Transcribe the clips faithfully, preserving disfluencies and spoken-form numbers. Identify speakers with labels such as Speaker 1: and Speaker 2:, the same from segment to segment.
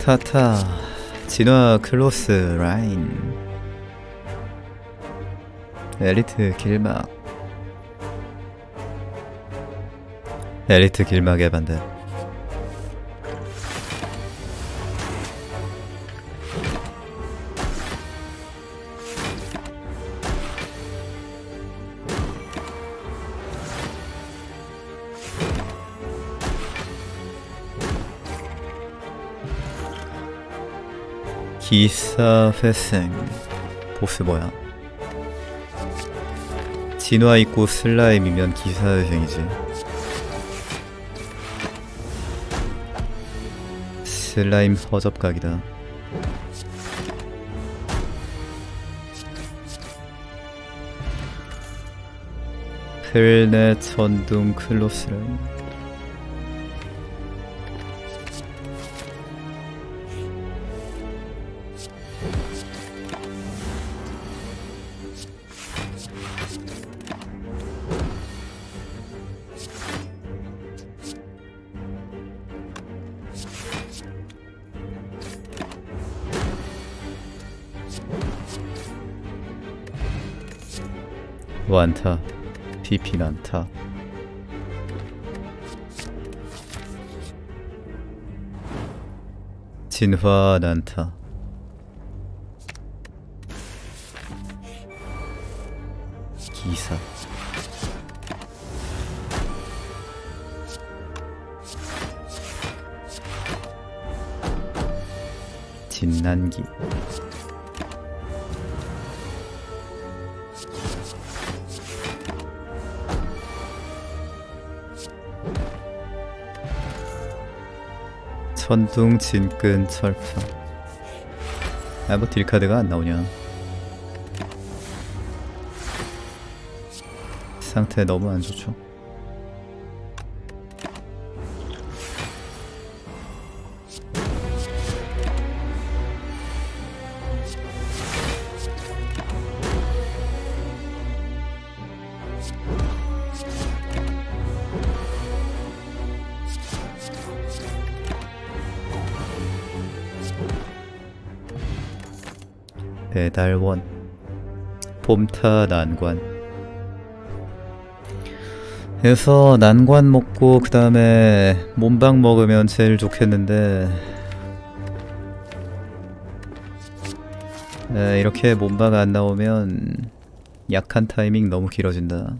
Speaker 1: 타타 진화 클로스 라인 엘리트 길막 엘리트 길막의 반대 기사 회생 보스 뭐야? 진화 있고 슬라임이면 기사 회생이지. 슬라임 허접각이다. 플넷 천둥 클로스라인 완타 피피 난타 진화 난타 기사 진난기 천둥 진끈 철파. 아 뭐 딜카드가 안 나오냐. 상태 너무 안 좋죠. 배달원 봄타 난관 그래서 난관 먹고 그 다음에 몸방 먹으면 제일 좋겠는데 에, 이렇게 몸방 안 나오면 약한 타이밍 너무 길어진다.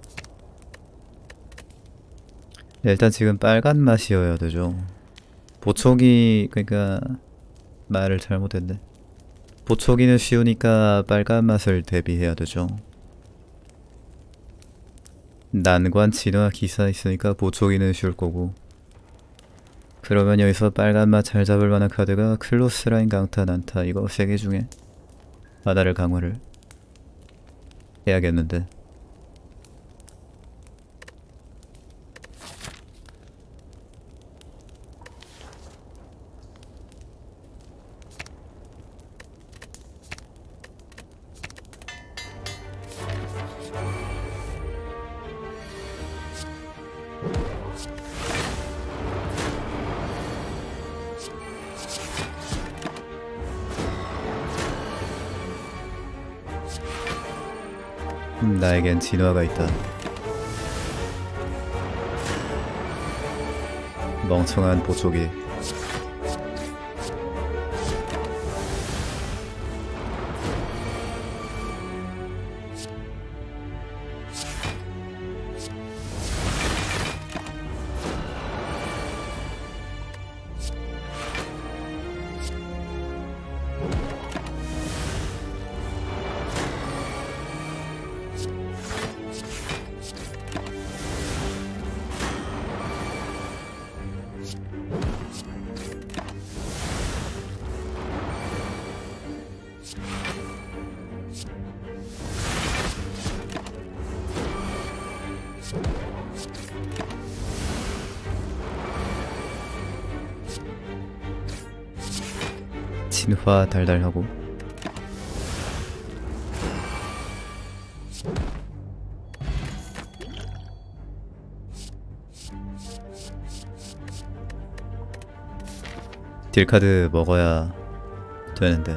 Speaker 1: 일단 지금 빨간 맛이어야 되죠. 보초기 그러니까 말을 잘못했네. 보초기는 쉬우니까 빨간 맛을 대비해야 되죠. 난관 진화 기사 있으니까 보초기는 쉬울 거고. 그러면 여기서 빨간 맛 잘 잡을 만한 카드가 클로스 라인 강타 난타 이거 세 개 중에 하나를 강화를 해야겠는데. 음, 나에겐 진화가 있다. 멍청한 보초기. 진화 달달하고 딜카드 먹어야 되는데.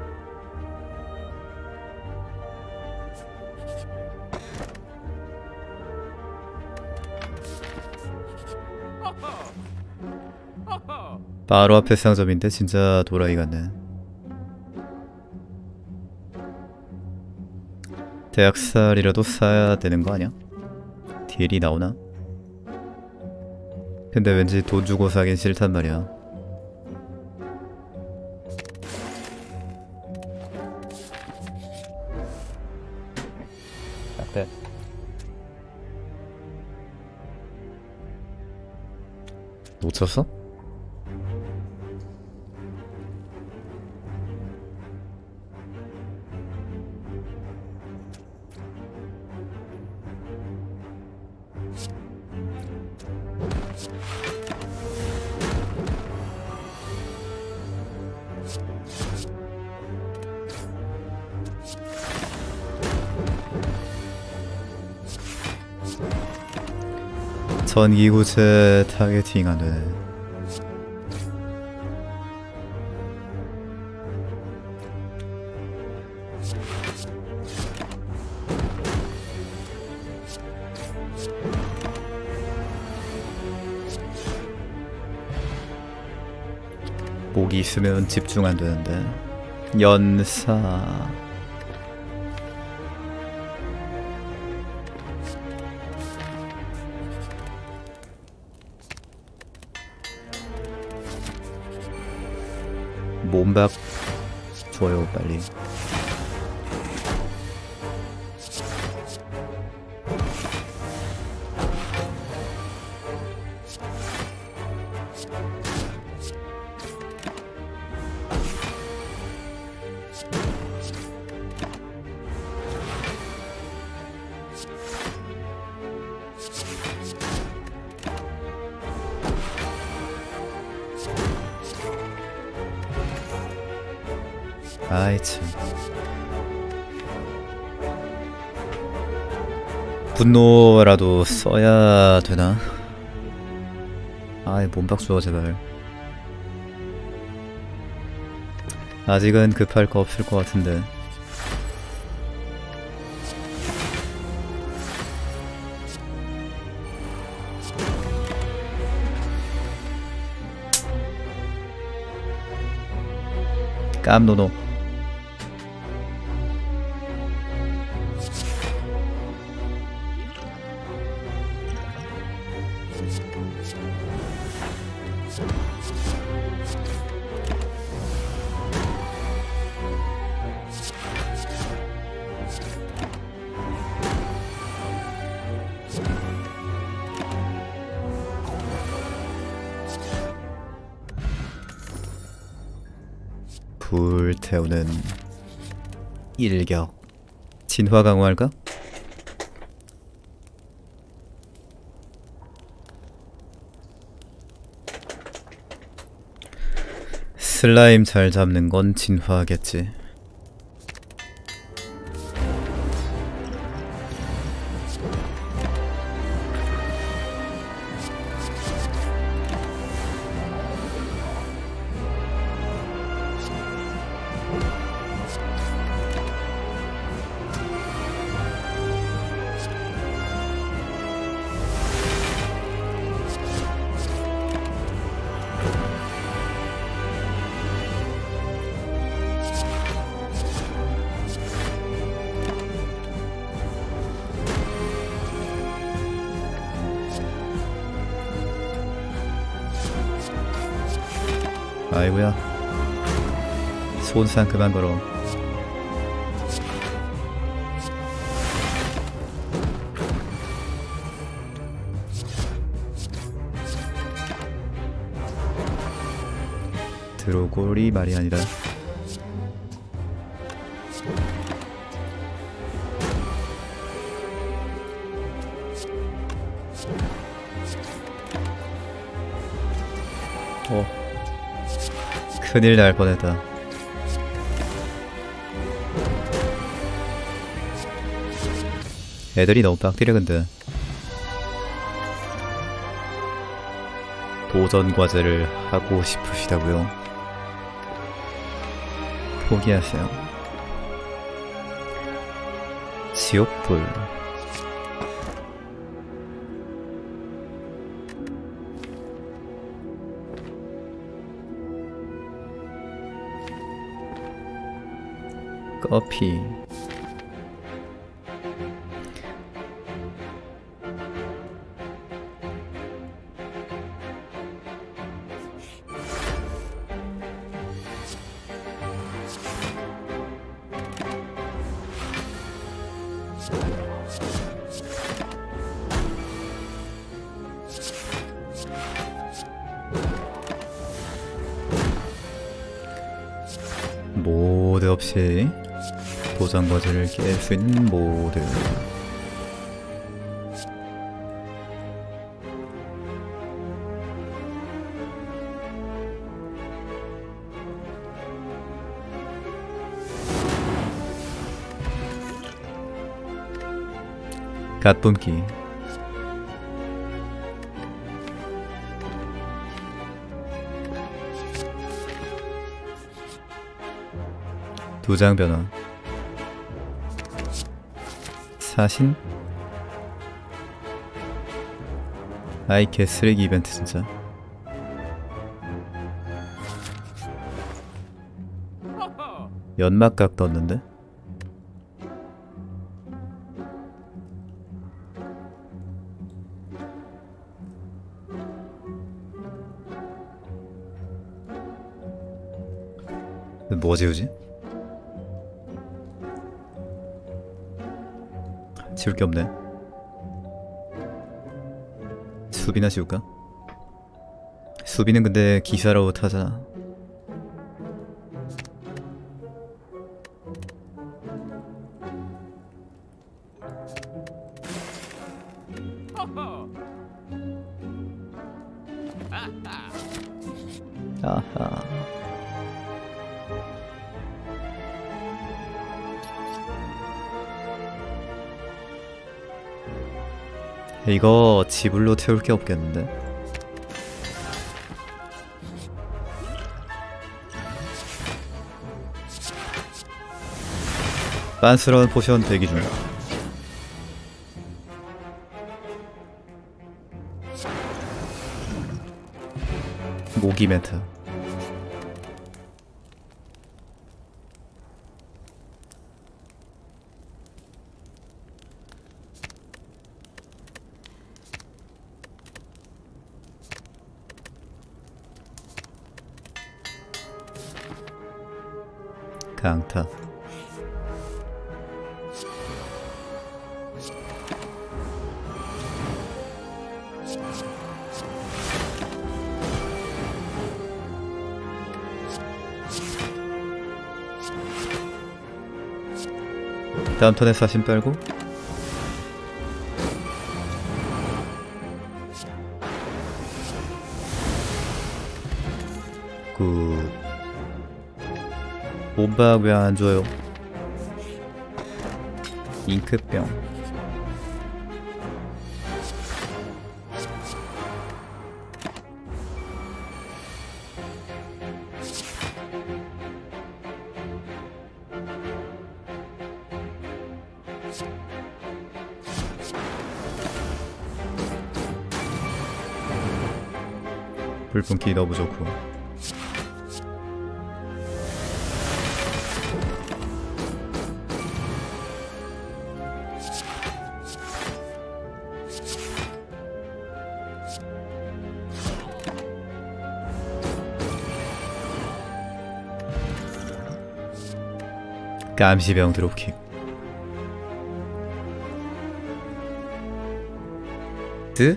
Speaker 1: 바로 앞에 상점인데 진짜 도라이 같네. 대학살이라도 사야 되는 거 아니야? 딜이 나오나? 근데 왠지 돈 주고 사긴 싫단 말이야. 딱대. 놓쳤어? 전기구체 타겟팅 안되네. 목이 있으면 집중 안되는데. 연사 몸박 줘요 빨리. 아이 참. 분노라도 써야 되나? 아이 몸박 주어 제발. 아직은 급할 거 없을 것 같은데. 깜노노. 불태우는 일격. 진화 강화할까? 슬라임 잘 잡는 건 진화겠지. 아이고야. 손상 그만 걸어. 드로골이 말이 아니라. 어. 큰일 날 뻔했다. 애들이 너무 빡디려 근데. 오전 과제를 하고 싶으시다고요? 포기하세요. 지옥불. 커피. 모드 없이 도전 과제를 깰 수 있는 모드. 갓뿜기. 도장 변화. 사신? 아이 개쓰레기 이벤트 진짜. 연막각 떴는데? 뭐 지우지? 지울 게 없네. 수비나 지울까? 수비는 근데 기사로 타잖아. 아하. 이거 지불로 태울 게 없겠는데? 빤스러운 포션 대기 중. 모기 멘트. 강타. 다음 턴에 사신 빨고 굿. 몸박 왜 안 줘요? 잉크병. 불분기 너무 좋고. 감시병 드롭킥. 드?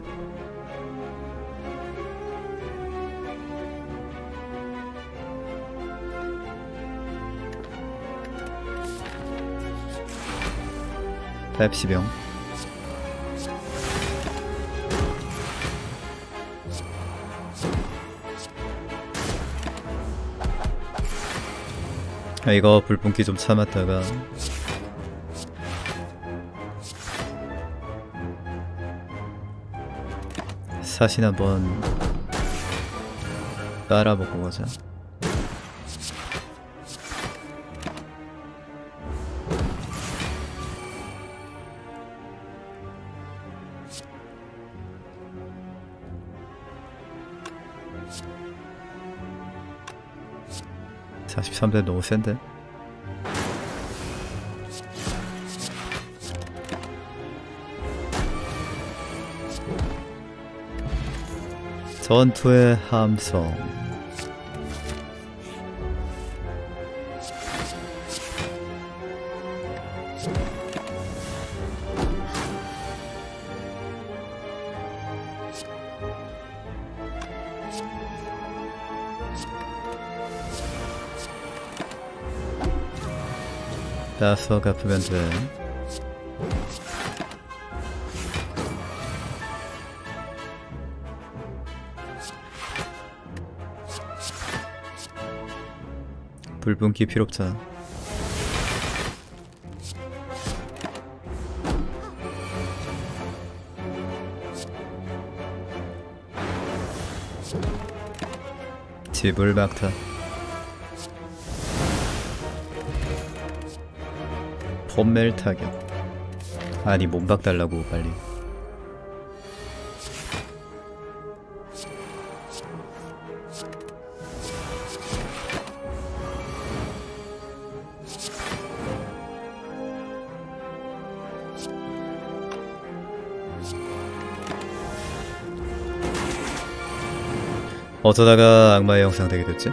Speaker 1: 펩시병. 아, 이거 불분기 좀 참았다가 사신 한번 빨아먹고 가자. 사십삼 대 너무 센데? 전투의 함성. 따서 갚으면 돼. 불분기 필요 없잖아. 집을 막타. 폼멜 타격. 아니 몸박 달라고 빨리. 어쩌다가 악마의 영상 되게 됐지?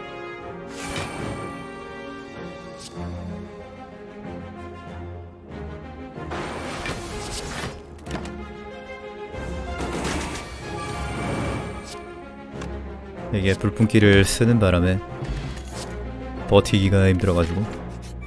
Speaker 1: 이게 불품기를 쓰는 바람에 버티기가 힘들어가지고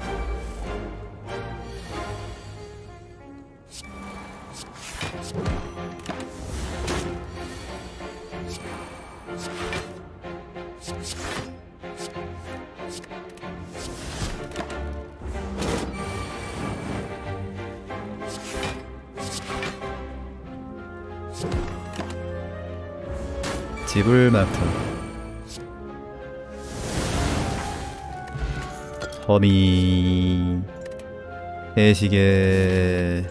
Speaker 1: 집을 막타. 허미 해시계.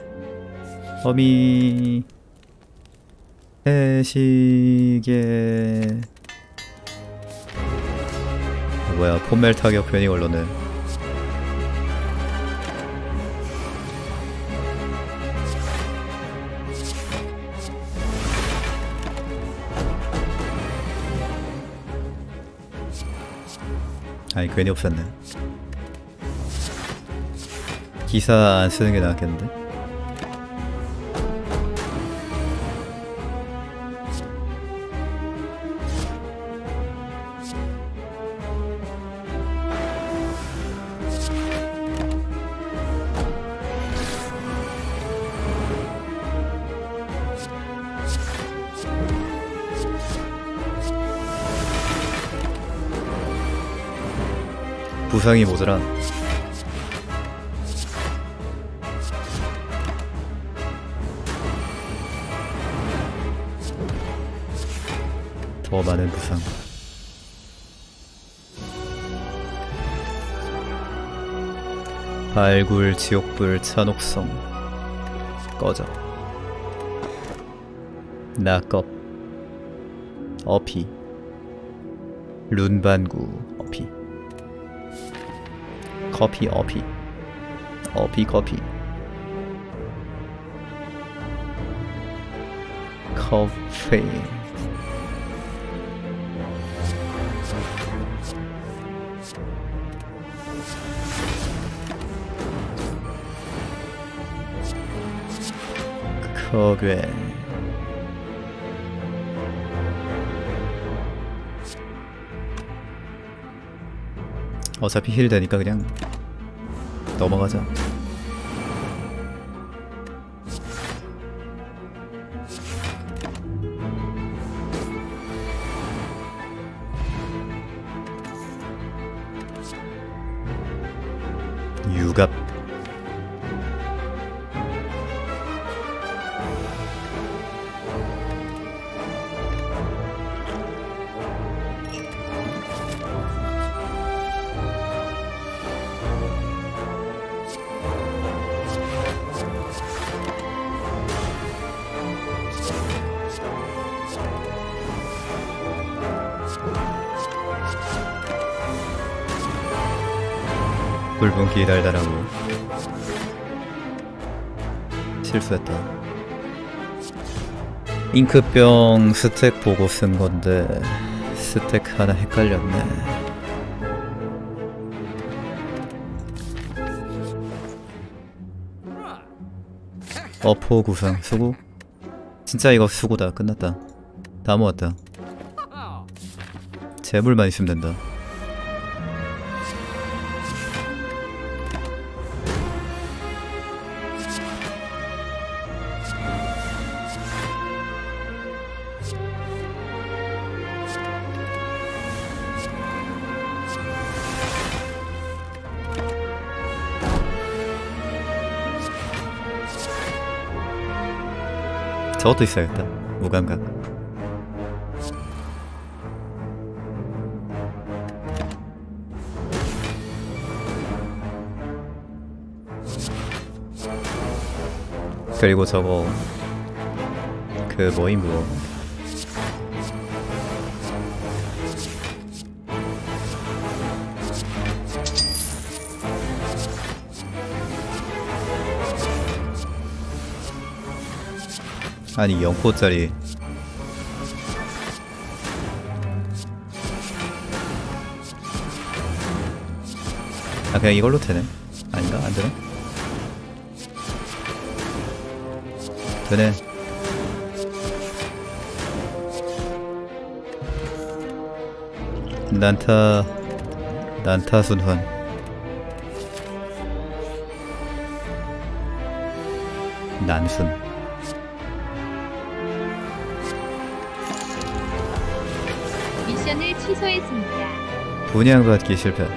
Speaker 1: 허미 해시계. 뭐야 폼멜 타격 괜히 걸렸네. 아니 괜히 없었네. 기사 안 쓰는 게 나았겠는데? 부상이 모자라. 더 많은 부상. 발굴 지옥불 찬옥성. 꺼져. 낙겁. 어피. 룬반구. 어피. 커피 어피. 어피 커피. 커피. 거괴. 어차피 힐 되니까 그냥 넘어가자. 유갑. 붉은기 달달하고. 실수했다. 잉크병 스택 보고 쓴 건데 스택 하나 헷갈렸네. 어포 구상 수고. 진짜 이거 수고다. 끝났다. 다 모았다. 재물만 있으면 된다. 저것도 있어야겠다. 무감각. 그리고 저거 그 뭐임 그거 아니 영 포짜리 아 그냥 이걸로 되네? 아닌가? 안 되네? 되네. 난타 난타 순환. 난순.
Speaker 2: 미션을 취소했습니다.
Speaker 1: 분양받기 실패.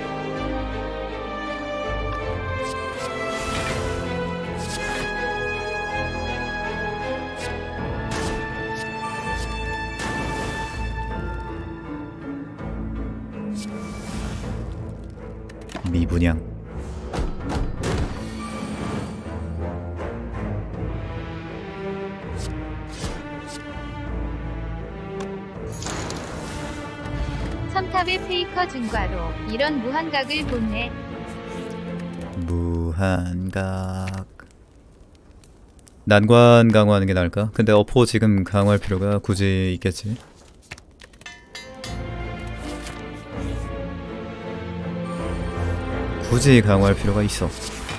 Speaker 1: 미분양.
Speaker 2: 첨탑의 페이커 증과로 이런 무한각을 보네.
Speaker 1: 무한각. 난관 강화하는 게 나을까? 근데 어포 지금 강화할 필요가 굳이 있겠지? 굳이 강화할 필요가 있어.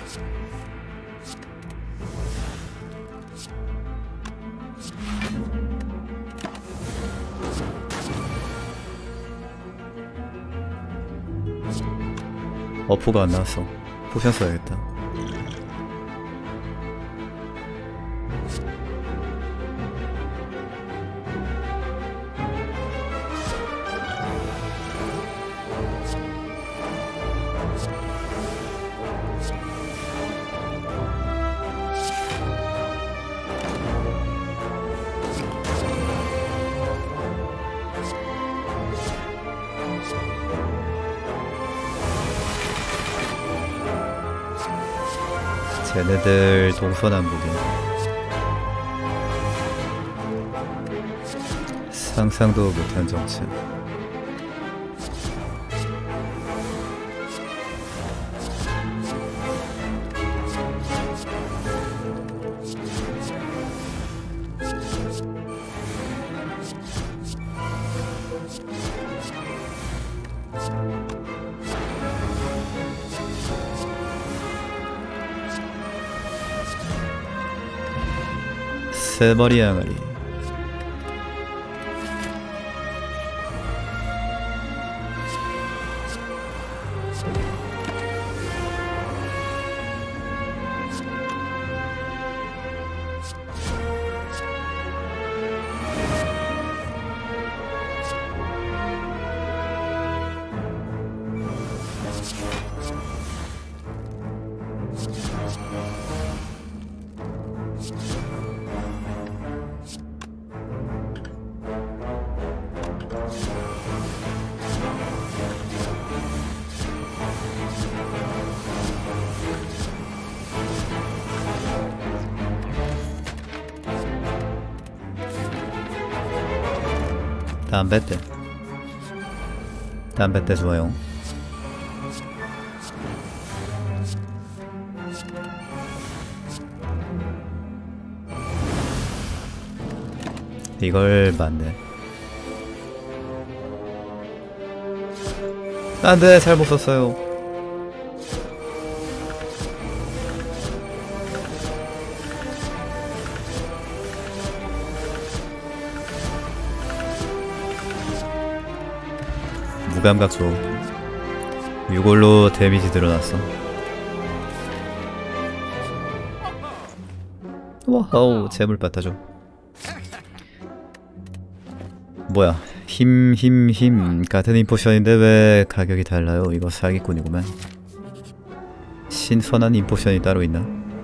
Speaker 1: 어포가 안 나왔어. 포션 써야겠다. 쟤네들 동서남북이야. 상상도 못한 정치. 세 마리 항아리. 담배대. 담배대 좋아요. 이걸 맞네. 안돼, 잘못 썼어요. 무감각 줘. 이걸로 데미지 늘어났어. 와우, 재물 받아줘. 뭐야, 힘, 힘, 힘. 같은 인포션인데 왜 가격이 달라요? 이거 사기꾼이구만. 신선한 인포션이 따로 있나?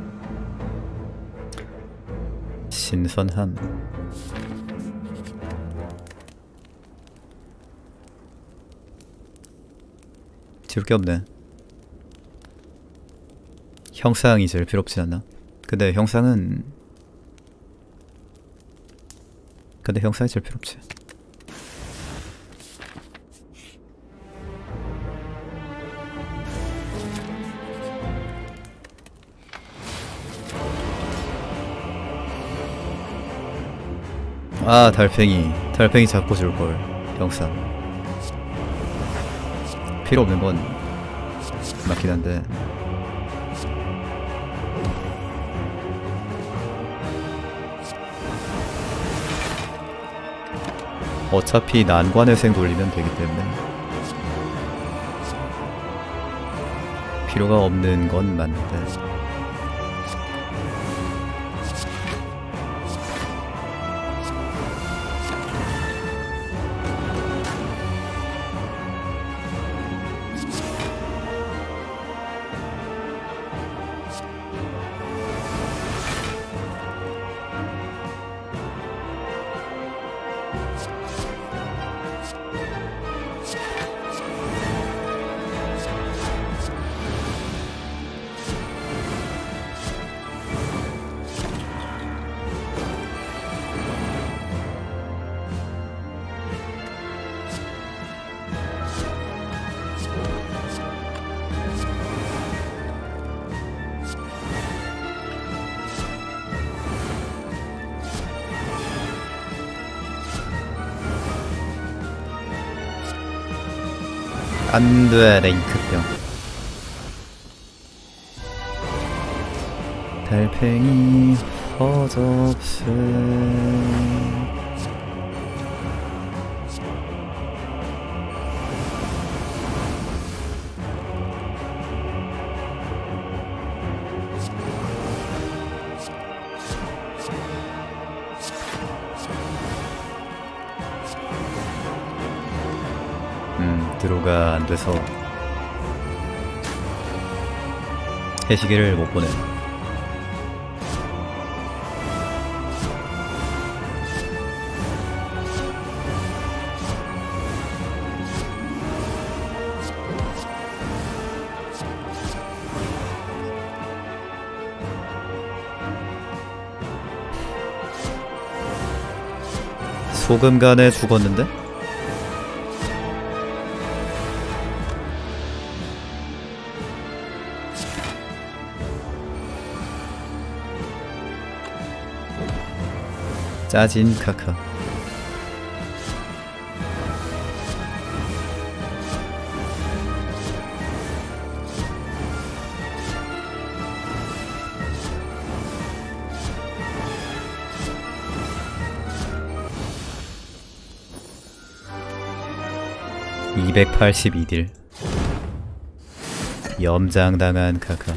Speaker 1: 신선함. 지울 게 없네. 형상이 제일 필요 없지 않나? 근데 형상은 근데 형상이 제일 필요 없지. 아, 달팽이. 달팽이 잡고 줄걸. 형상 필요 없는 건 맞긴 한데. 어차피 난관회생 돌리면 되기 때문에 필요가 없는 건 맞는데. 안돼, 랭크병. 달팽이 허접스. 음, 드로가 안 돼서 해시계를 못 보내. 소금간에 죽었는데? 짜진 카카. 이백팔십이 딜. 염장당한 카카.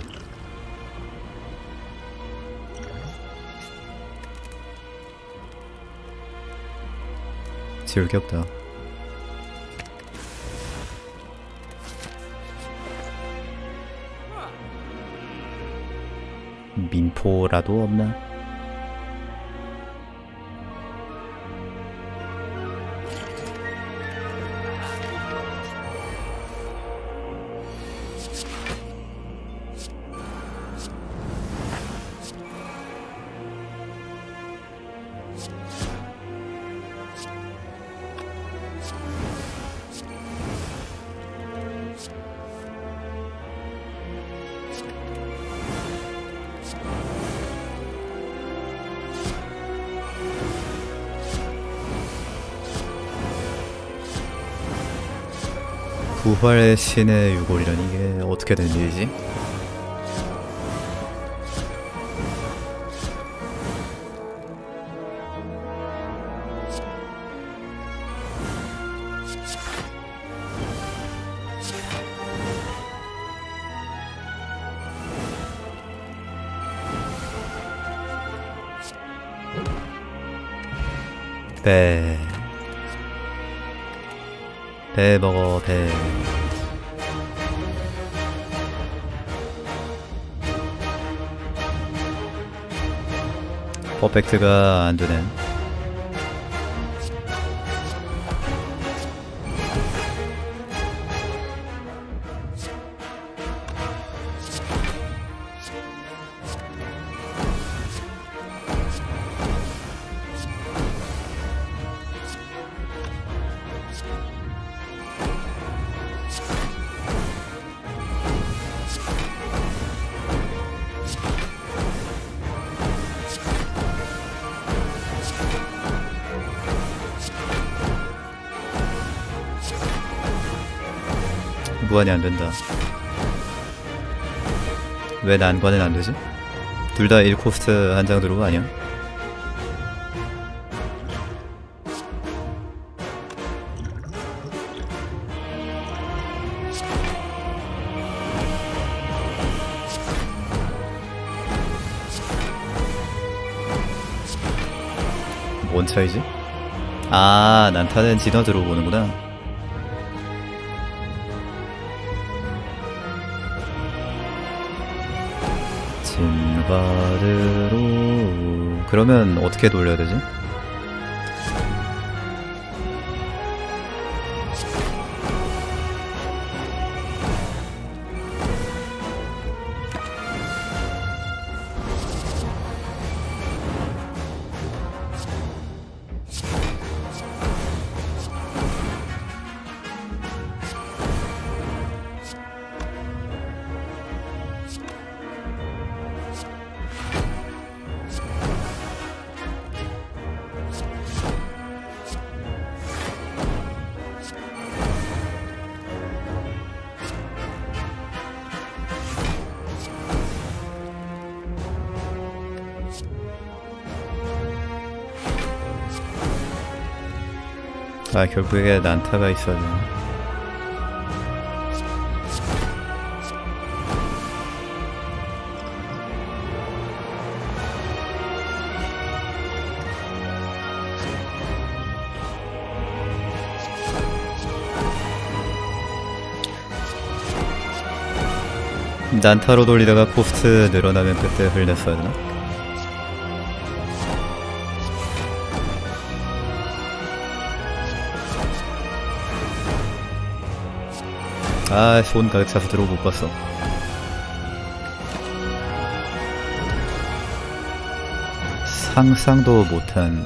Speaker 1: 지울 게 없다. 민포라도 없나? 부활의 신의 유골이란 이게 어떻게 된 일이지? 배. 배 먹어, 배. 퍼펙트가 안 되네. 무한이 안 된다. 왜 난관은 안 되지? 둘 다 일 코스트 한 장 들어가 아니야? 뭔 차이지? 아, 난타는 진화 들어오는구나. 진화대로 그러면 어떻게 돌려야 되지? 아, 결국에 난타가 있어야 되네. 난타로 돌리다가 코스트 늘어나면 그때 흘렸어야 되나? 아, 손 가득 차서 들어오 못 봤어. 상상도 못한.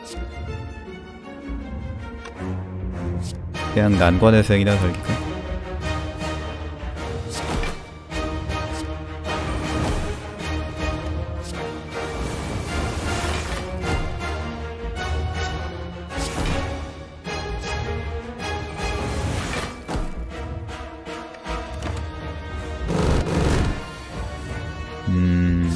Speaker 1: 그냥 난관의 생이나 걸릴까? 음...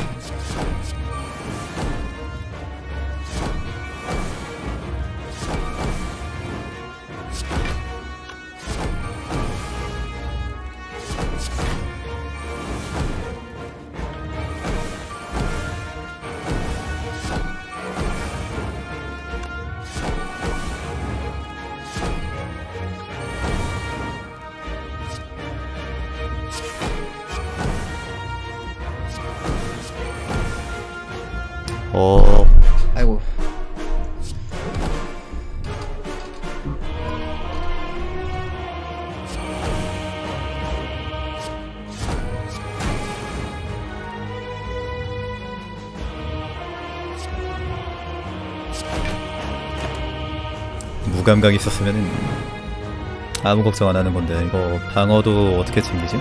Speaker 1: 어... 아이고. 무감각이 있었으면은 아무 걱정 안 하는 건데, 이거 방어도 어떻게 챙기지?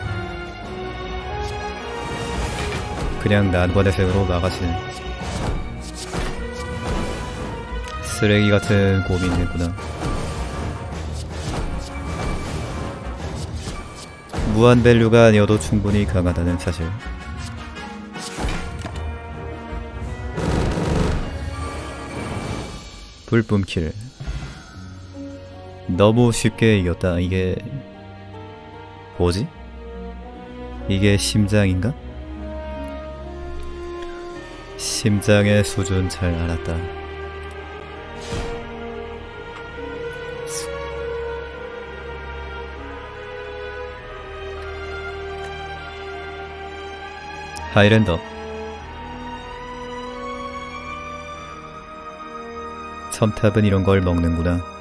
Speaker 1: 그냥 난관의 색으로 막아치는. 쓰레기 같은 고민이구나. 무한 밸류가 아니어도 충분히 강하다는 사실. 불뿜킬. 너무 쉽게 이겼다. 이게 뭐지? 이게 심장인가? 심장의 수준 잘 알았다. 하이랜더. 첨탑은 이런 걸 먹는구나.